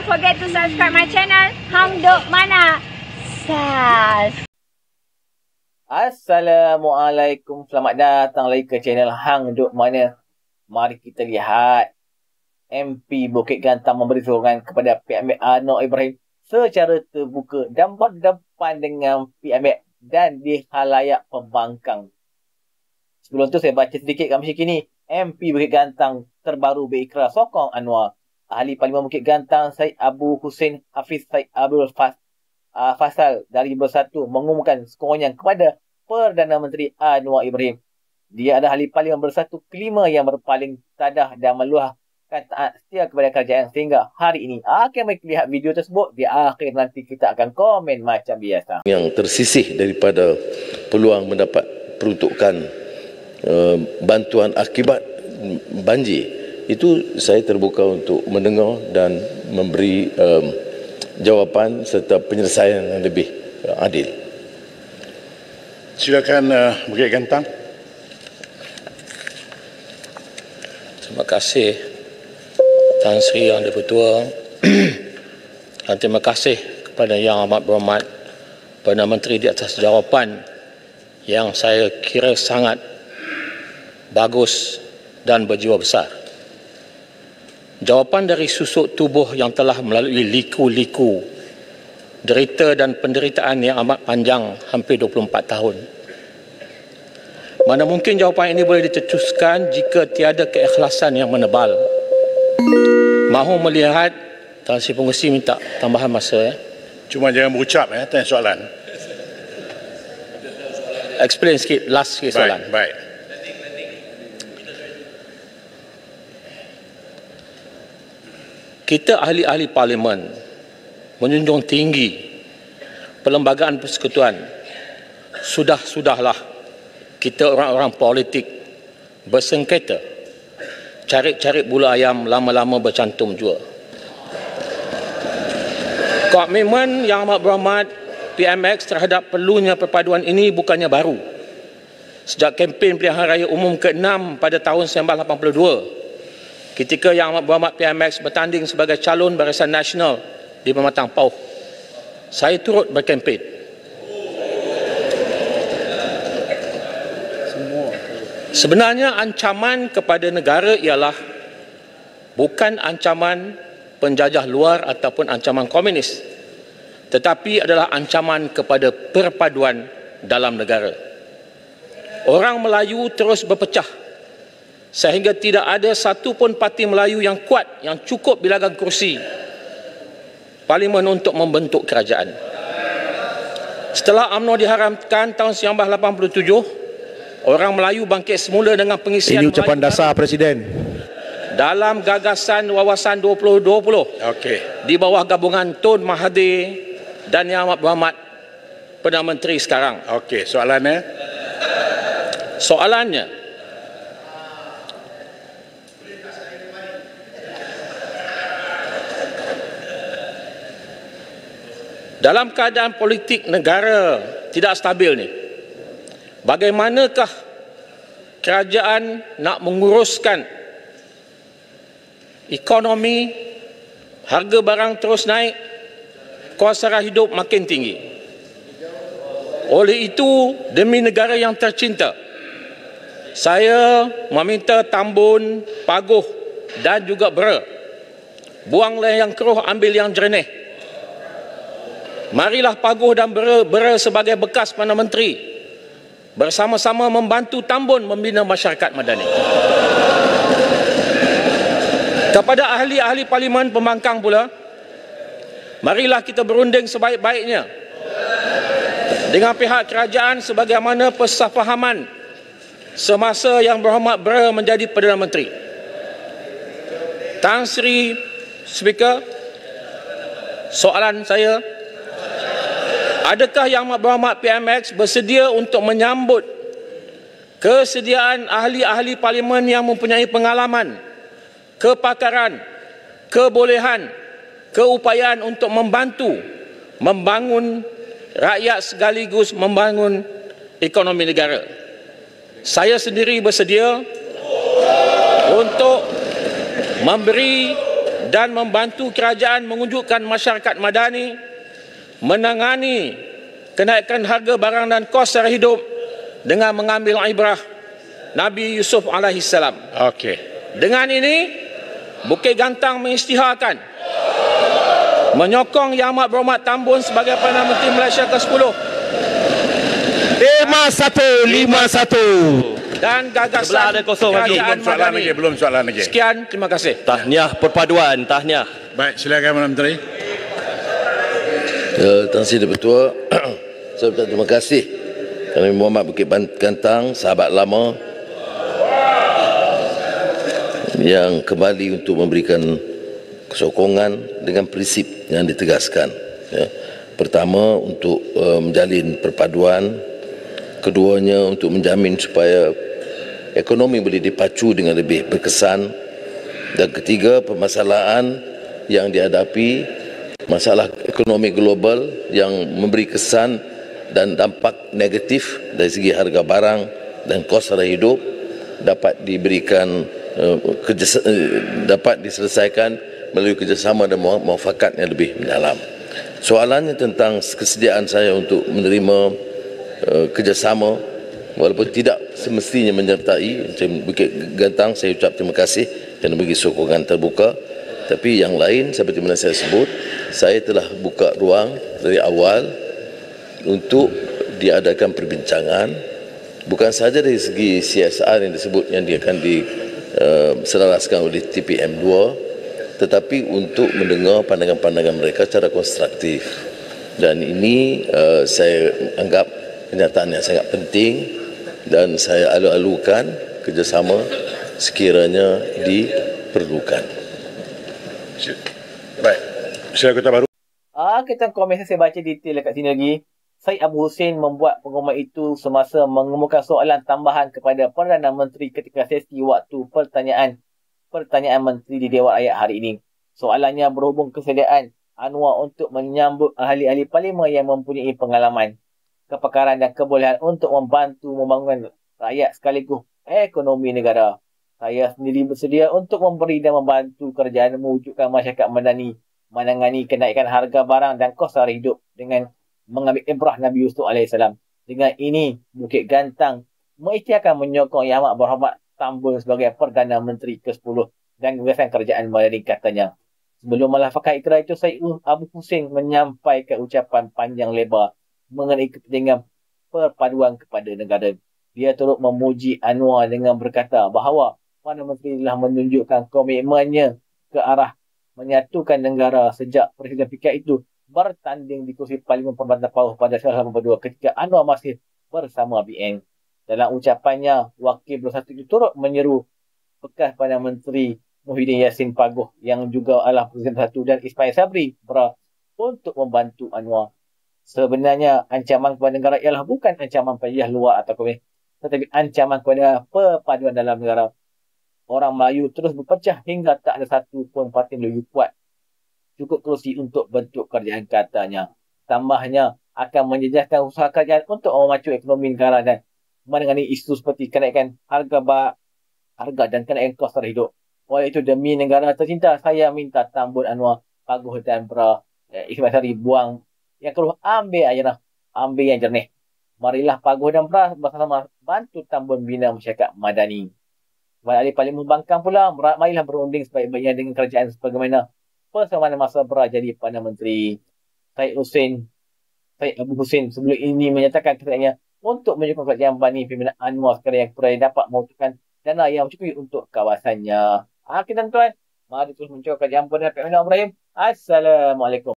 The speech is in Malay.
Don't forget to subscribe my channel Hang Duk Mana. Sas. Assalamualaikum. Selamat datang lagi ke channel Hang Duk Mana. Mari kita lihat MP Bukit Gantang memberi sokongan kepada PMB Anwar Ibrahim secara terbuka dan berdepan dengan PMB dan di khalayak pembangkang. Sebelum tu saya baca sedikit kat Malaysia kini. MP Bukit Gantang terbaru berikrar sokong Anwar. Ahli Parlimen Bukit Gantang Syed Abu Hussein Hafiz Syed Abdul Fasal dari Bersatu mengumumkan sokongannya kepada Perdana Menteri Anwar Ibrahim. Dia adalah ahli Parlimen Bersatu kelima yang berpaling tadah dan meluahkan taat setia kepada kerajaan sehingga hari ini. Mari lihat video tersebut. Di akhir nanti kita akan komen macam biasa. Yang tersisih daripada peluang mendapat peruntukan bantuan akibat banjir, itu saya terbuka untuk mendengar dan memberi jawapan serta penyelesaian yang lebih adil. Silakan Bukit Gantang. Terima kasih Tan Sri Yang Di-Pertua dan terima kasih kepada Yang Amat Berhormat Perdana Menteri di atas jawapan yang saya kira sangat bagus dan berjiwa besar. Jawapan dari susuk tubuh yang telah melalui liku-liku derita dan penderitaan yang amat panjang hampir 24 tahun. Mana mungkin jawapan ini boleh dicetuskan jika tiada keikhlasan yang menebal. Mahu melihat, Tan Sri Pengerusi minta tambahan masa. Cuma jangan berucap tanya soalan. Explain sikit, last sikit soalan. Baik. Kita ahli-ahli parlimen menjunjung tinggi perlembagaan persekutuan. Sudahlah kita orang-orang politik bersengketa, cari-cari bulu ayam lama-lama bercantum jua. Komitmen Yang Amat Berhormat PMX terhadap perlunya perpaduan ini bukannya baru. Sejak kempen pilihan raya umum ke-6 pada tahun 1982, ketika Yang Amat Berhormat PMX bertanding sebagai calon Barisan Nasional di Pematang Pauh, saya turut berkempen. Sebenarnya ancaman kepada negara ialah bukan ancaman penjajah luar ataupun ancaman komunis, tetapi adalah ancaman kepada perpaduan dalam negara. Orang Melayu terus berpecah sehingga tidak ada satu pun parti Melayu yang kuat, yang cukup bilangan kursi parlimen untuk membentuk kerajaan. Setelah UMNO diharamkan tahun 1987, orang Melayu bangkit semula dengan pengisian ini ucapan dasar Presiden dalam gagasan Wawasan 2020 di bawah gabungan Tun Mahathir dan Yang Amat Berhormat Perdana Menteri sekarang. Soalannya, dalam keadaan politik negara tidak stabil ni, bagaimanakah kerajaan nak menguruskan ekonomi, harga barang terus naik, kos sara hidup makin tinggi? Oleh itu, demi negara yang tercinta, saya meminta Tambun, Paguh dan juga Bera, buanglah yang keruh, ambil yang jernih. Marilah Paguh dan Bera sebagai bekas Perdana Menteri bersama-sama membantu Tambun membina masyarakat madani. Kepada ahli-ahli parlimen pembangkang pula, marilah kita berunding sebaik-baiknya dengan pihak kerajaan sebagaimana persefahaman semasa Yang Berhormat Bera menjadi Perdana Menteri. Tan Sri Speaker, soalan saya, adakah Yang Amat Berhormat PMX bersedia untuk menyambut kesediaan ahli-ahli parlimen yang mempunyai pengalaman, kepakaran, kebolehan, keupayaan untuk membantu membangun rakyat sekaligus membangun ekonomi negara? Saya sendiri bersedia untuk memberi dan membantu kerajaan mewujudkan masyarakat madani, menangani kenaikan harga barang dan kos sara hidup dengan mengambil ibrah Nabi Yusuf alaihissalam. Okey. Dengan ini, Bukit Gantang mengisytiharkan menyokong Yang Amat Berhormat Tambun sebagai Perdana Menteri Malaysia ke-10 5151 dan gagasan Sebelah ada kosong lagi. kerajaan madani. Belum soalan lagi. Sekian, terima kasih. tahniah perpaduan, tahniah. Baik, silakan Perdana Menteri. Tuan Sri Ketua, saya ucap terima kasih kerana Muhammad Bukit Gantang, sahabat lama yang kembali untuk memberikan sokongan dengan prinsip yang ditegaskan. Ya. Pertama, untuk menjalin perpaduan. Keduanya, untuk menjamin supaya ekonomi boleh dipacu dengan lebih berkesan. Dan ketiga, permasalahan yang dihadapi, masalah ekonomi global yang memberi kesan dan dampak negatif dari segi harga barang dan kos sara hidup dapat diberikan dapat diselesaikan melalui kerjasama dan muafakat yang lebih mendalam. Soalannya tentang kesediaan saya untuk menerima kerjasama walaupun tidak semestinya menyertai macam Bukit Gantang, saya ucap terima kasih kerana bagi sokongan terbuka. Tapi yang lain seperti mana saya sebut, saya telah buka ruang dari awal untuk diadakan perbincangan bukan sahaja dari segi CSR yang disebut yang dia akan diselaraskan oleh TPM2, tetapi untuk mendengar pandangan-pandangan mereka secara konstruktif. Dan ini saya anggap kenyataan yang sangat penting dan saya alu-alukan kerjasama sekiranya diperlukan. Baik. Silakan Ketua Baru. Kita komen saya baca detail dekat sini lagi. Syed Abu Hussein membuat pengumuman itu semasa mengemukakan soalan tambahan kepada Perdana Menteri ketika sesi waktu pertanyaan Menteri di Dewan Rakyat hari ini. Soalannya berhubung kesediaan Anwar untuk menyambut ahli-ahli parlimen yang mempunyai pengalaman, kepakaran dan kebolehan untuk membantu membangun rakyat sekaligus ekonomi negara. Saya sendiri bersedia untuk memberi dan membantu kerajaan mewujudkan masyarakat madani menangani kenaikan harga barang dan kos sara hidup dengan mengambil ibrah Nabi Yusuf AS. Dengan ini, Bukit Gantang mengisytiharkan menyokong Yang Amat Berhormat Tambun sebagai Perdana Menteri ke-10 dan gagasan kerajaan madani, katanya. Sebelum melafazkan ikrar itu, Syed Abu Hussein menyampaikan ucapan panjang lebar mengenai kepentingan perpaduan kepada negara. Dia turut memuji Anwar dengan berkata bahawa Perdana Menteri telah menunjukkan komitmennya ke arah menyatukan negara sejak Presiden PKR itu bertanding di kursi Parlimen Perbantan Pauh pada 1982 ketika Anwar masih bersama BN. Dalam ucapannya, Wakil Bersatu itu turut menyeru bekas Perdana Menteri Muhyiddin Yassin Paguh yang juga adalah Presiden Bersatu dan Ismail Sabri untuk membantu Anwar. Sebenarnya ancaman kepada negara ialah bukan ancaman pada luar atau komunis, tetapi ancaman kepada perpaduan dalam negara. Orang Melayu terus berpecah hingga tak ada satu pun parti Melayu kuat cukup kerusi untuk bentuk kerajaan, katanya. Tambahnya, akan menjejaskan usaha kerajaan untuk memacu ekonomi negara dan menangani isu seperti kenaikan harga dan kenaikan kos sara hidup. Oleh itu, demi negara tercinta, saya minta Tambun Anwar, Paguh dan Ismail Sabri buang yang keruh, ambil airnya, ambil yang jernih. Marilah Paguh dan bersama bantu Tambun bina masyarakat madani. Kepada ahli Parlimen Bangkang pula, marilah berunding sebaik-baiknya dengan kerajaan sebagaimana persamaan masa jadi Perdana Menteri. Syed Abu Hussein sebelum ini menyatakan kesediaannya untuk menyokong kerajaan Bani pimpinan Anwar sekarang yang dapat membutuhkan dana yang mencukupi untuk kawasannya. Tuan-tuan, mari terus mencari kerajaan Perdana Menteri Ibrahim. Assalamualaikum.